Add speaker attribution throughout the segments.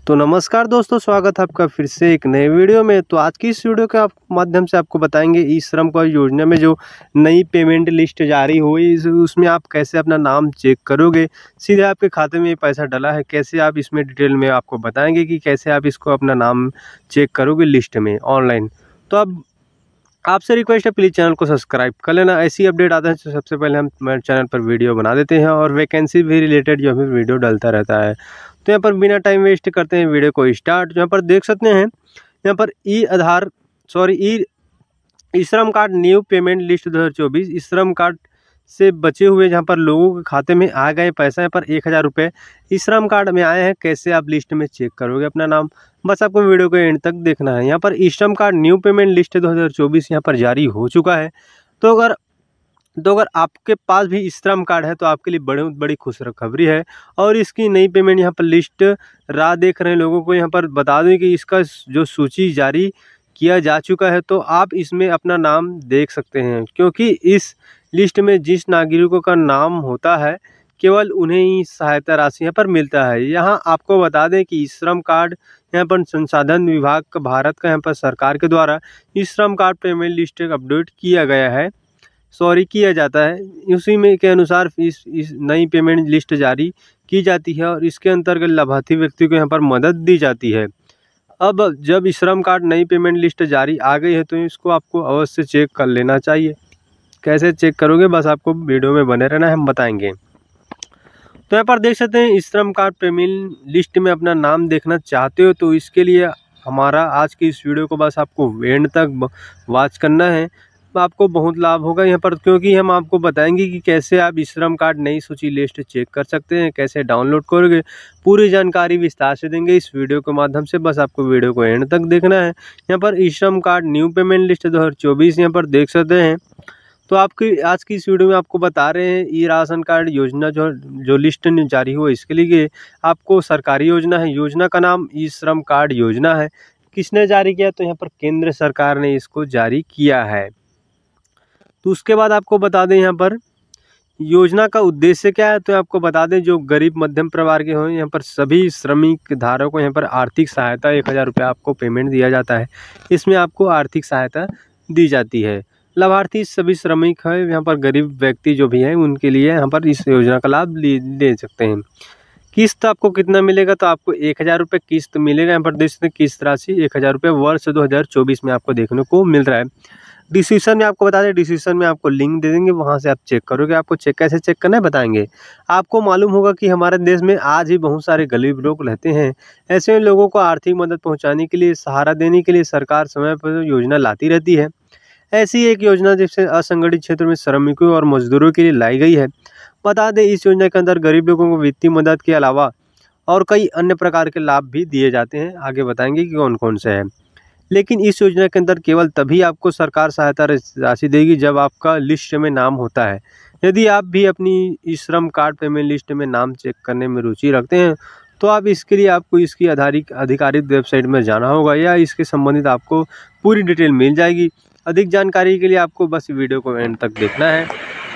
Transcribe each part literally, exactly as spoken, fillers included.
Speaker 1: तो नमस्कार दोस्तों, स्वागत है आपका फिर से एक नए वीडियो में। तो आज की इस वीडियो के आप माध्यम से आपको बताएंगे ई श्रम कार्ड योजना में जो नई पेमेंट लिस्ट जारी हुई इस उसमें आप कैसे अपना नाम चेक करोगे, सीधे आपके खाते में ये पैसा डला है कैसे, आप इसमें डिटेल में आपको बताएंगे कि कैसे आप इसको अपना नाम चेक करोगे लिस्ट में ऑनलाइन। तो अब आपसे रिक्वेस्ट है, प्लीज़ चैनल को सब्सक्राइब कर लेना। ऐसी अपडेट आता है तो सबसे पहले हम हमारे चैनल पर वीडियो बना देते हैं और वैकेंसी भी रिलेटेड जो हमें वीडियो डलता रहता है। तो यहाँ पर बिना टाइम वेस्ट करते हैं वीडियो को स्टार्ट। यहाँ पर देख सकते हैं, यहाँ पर ई आधार सॉरी ई ई श्रम कार्ड न्यू पेमेंट लिस्ट दो हज़ार चौबीस ई श्रम कार्ड से बचे हुए जहाँ पर लोगों के खाते में आ गए पैसा, यहाँ पर एक हज़ार रुपये ई श्रम कार्ड में आए हैं। कैसे आप लिस्ट में चेक करोगे अपना नाम, बस आपको वीडियो को एंड तक देखना है। यहाँ पर ई श्रम कार्ड न्यू पेमेंट लिस्ट दो हज़ार चौबीस यहाँ पर जारी हो चुका है। तो अगर तो अगर आपके पास भी ई श्रम कार्ड है तो आपके लिए बड़ी बड़ी खुशखबरी है। और इसकी नई पेमेंट यहाँ पर लिस्ट राह देख रहे हैं लोगों को यहाँ पर बता दें कि इसका जो सूची जारी किया जा चुका है, तो आप इसमें अपना नाम देख सकते हैं। क्योंकि इस लिस्ट में जिस नागरिकों का नाम होता है केवल उन्हें ही सहायता राशि यहाँ पर मिलता है। यहाँ आपको बता दें कि ई श्रम कार्ड यहाँ पर संसाधन विभाग का भारत का यहाँ पर सरकार के द्वारा ई श्रम कार्ड पेमेंट लिस्ट अपडेट किया गया है सॉरी किया जाता है। उसी में के अनुसार इस इस नई पेमेंट लिस्ट जारी की जाती है और इसके अंतर्गत लाभार्थी व्यक्ति को यहाँ पर मदद दी जाती है। अब जब ई श्रम कार्ड नई पेमेंट लिस्ट जारी आ गई है तो इसको आपको अवश्य चेक कर लेना चाहिए। कैसे चेक करोगे, बस आपको वीडियो में बने रहना है, हम बताएंगे। तो यहाँ पर देख सकते हैं, ई श्रम कार्ड पेमेंट लिस्ट में अपना नाम देखना चाहते हो तो इसके लिए हमारा आज की इस वीडियो को बस आपको एंड तक वॉच करना है। आपको बहुत लाभ होगा यहाँ पर, क्योंकि हम आपको बताएंगे कि कैसे आप ई श्रम कार्ड नई सूची लिस्ट चेक कर सकते हैं, कैसे डाउनलोड करोगे, पूरी जानकारी विस्तार से देंगे इस वीडियो के माध्यम से। बस आपको वीडियो को एंड तक देखना है। यहाँ पर ई श्रम कार्ड न्यू पेमेंट लिस्ट दो हज़ार चौबीस यहाँ पर देख सकते हैं। तो आपकी आज की इस वीडियो में आपको बता रहे हैं ई राशन कार्ड योजना जो जो लिस्ट जारी हुआ इसके लिए आपको सरकारी योजना है। योजना का नाम ई श्रम कार्ड योजना है। किसने जारी किया, तो यहाँ पर केंद्र सरकार ने इसको जारी किया है। तो उसके बाद आपको बता दें यहाँ पर योजना का उद्देश्य क्या है, तो आपको बता दें जो गरीब मध्यम परिवार के हों यहाँ पर सभी श्रमिक धारकों को यहाँ पर आर्थिक सहायता एक हज़ार रुपये आपको पेमेंट दिया जाता है। इसमें आपको आर्थिक सहायता दी जाती है। लाभार्थी सभी श्रमिक है, यहाँ पर गरीब व्यक्ति जो भी हैं उनके लिए यहाँ पर इस योजना का लाभ ले सकते हैं। किस्त आपको कितना मिलेगा, तो आपको एक हज़ार रुपये किस्त मिलेगा। यहाँ पर देख सकते हैं किस्त राशि एक हज़ार रुपये वर्ष दो हज़ार चौबीस में आपको देखने को मिल रहा है। डिस्क्रिप्शन में आपको बता दें, डिस्क्रिप्शन में आपको लिंक दे देंगे, वहां से आप चेक करोगे। आपको चेक कैसे चेक करना है बताएंगे। आपको मालूम होगा कि हमारे देश में आज भी बहुत सारे गरीब लोग रहते हैं। ऐसे में लोगों को आर्थिक मदद पहुंचाने के लिए, सहारा देने के लिए सरकार समय पर योजना लाती रहती है। ऐसी एक योजना जिससे असंगठित क्षेत्र में श्रमिकों और मजदूरों के लिए लाई गई है। बता दें, इस योजना के अंदर गरीब लोगों को वित्तीय मदद के अलावा और कई अन्य प्रकार के लाभ भी दिए जाते हैं। आगे बताएंगे कि कौन कौन से हैं। लेकिन इस योजना के अंदर केवल तभी आपको सरकार सहायता राशि देगी जब आपका लिस्ट में नाम होता है। यदि आप भी अपनी ई श्रम कार्ड पेमेंट लिस्ट में नाम चेक करने में रुचि रखते हैं तो आप इसके लिए आपको इसकी आधारित आधिकारिक वेबसाइट में जाना होगा या इसके संबंधित आपको पूरी डिटेल मिल जाएगी। अधिक जानकारी के लिए आपको बस वीडियो को एंड तक देखना है।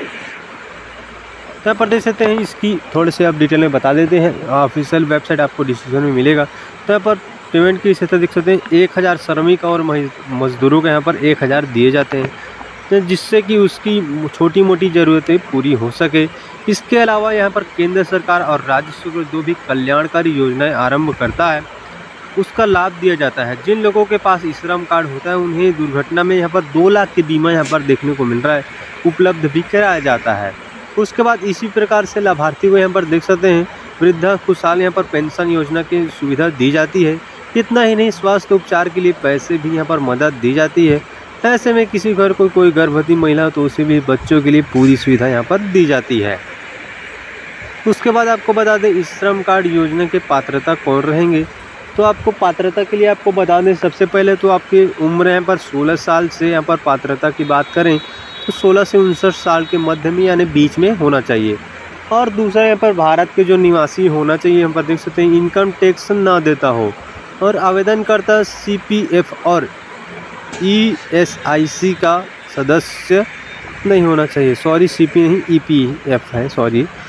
Speaker 1: यहाँ पर देख सकते हैं, इसकी थोड़े से आप डिटेल में बता देते हैं। ऑफिशियल वेबसाइट आपको डिस्क्रिप्शन में मिलेगा। तो यहाँ पर पेमेंट की स्थिति देख सकते हैं, एक हज़ार श्रमिक और मजदूरों के यहाँ पर एक हज़ार दिए जाते हैं जिससे कि उसकी छोटी मोटी ज़रूरतें पूरी हो सके। इसके अलावा यहाँ पर केंद्र सरकार और राज्य सरकार जो भी कल्याणकारी योजनाएं आरंभ करता है उसका लाभ दिया जाता है। जिन लोगों के पास ई श्रम कार्ड होता है उन्हें दुर्घटना में यहाँ पर दो लाख की बीमा यहाँ पर देखने को मिल रहा है, उपलब्ध भी कराया जाता है। उसके बाद इसी प्रकार से लाभार्थी को यहाँ पर देख सकते हैं वृद्धा खुशहाल यहाँ पर पेंशन योजना की सुविधा दी जाती है। इतना ही नहीं, स्वास्थ्य उपचार के लिए पैसे भी यहाँ पर मदद दी जाती है। ऐसे में किसी घर को कोई गर्भवती महिला हो तो उसे भी बच्चों के लिए पूरी सुविधा यहाँ पर दी जाती है। उसके बाद आपको बता दें ई श्रम कार्ड योजना के पात्रता कौन रहेंगे, तो आपको पात्रता के लिए आपको बता दें सबसे पहले तो आपकी उम्र यहाँ पर सोलह साल से यहाँ पर पात्रता की बात करें तो सोलह से उनसठ साल के मध्य में यानी बीच में होना चाहिए। और दूसरा यहाँ पर भारत के जो निवासी होना चाहिए। यहाँ पर देख सकते हैं इनकम टैक्स ना देता हो और आवेदनकर्ता सी पी एफ और ई एस आई सी का सदस्य नहीं होना चाहिए। सॉरी, सी पी नहीं ई पी एफ है, सॉरी।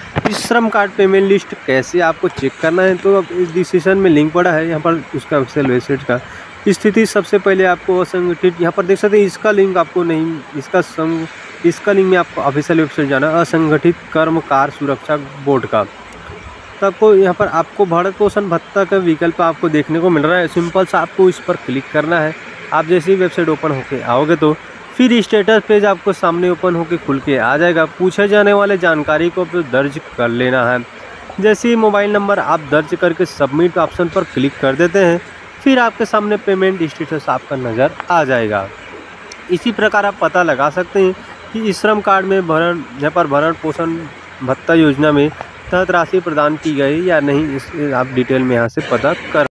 Speaker 1: इस श्रम कार्ड पेमेंट लिस्ट कैसे आपको चेक करना है, तो अब इस डिस्क्रिप्शन में लिंक पड़ा है यहाँ पर उसका ऑफिशियल वेबसाइट का। स्थिति सबसे पहले आपको असंगठित, यहाँ पर देख सकते हैं इसका लिंक आपको नहीं, इसका संग इसका लिंक में आपको ऑफिशियल वेबसाइट जाना, असंगठित कर्मकार सुरक्षा बोर्ड का। तो आपको यहाँ पर आपको भारत पोषण भत्ता का विकल्प आपको देखने को मिल रहा है। सिंपल सा आपको इस पर क्लिक करना है। आप जैसे ही वेबसाइट ओपन होके आओगे तो फिर स्टेटस पेज आपको सामने ओपन होके खुल के आ जाएगा। पूछे जाने वाले जानकारी को दर्ज कर लेना है। जैसे ही मोबाइल नंबर आप दर्ज करके सबमिट ऑप्शन पर क्लिक कर देते हैं, फिर आपके सामने पेमेंट स्टेटस आपका नज़र आ जाएगा। इसी प्रकार आप पता लगा सकते हैं कि इस श्रम कार्ड में भरण यहाँ पर भरण पोषण भत्ता योजना में तहत राशि प्रदान की गई या नहीं, इस आप डिटेल में यहाँ से पता कर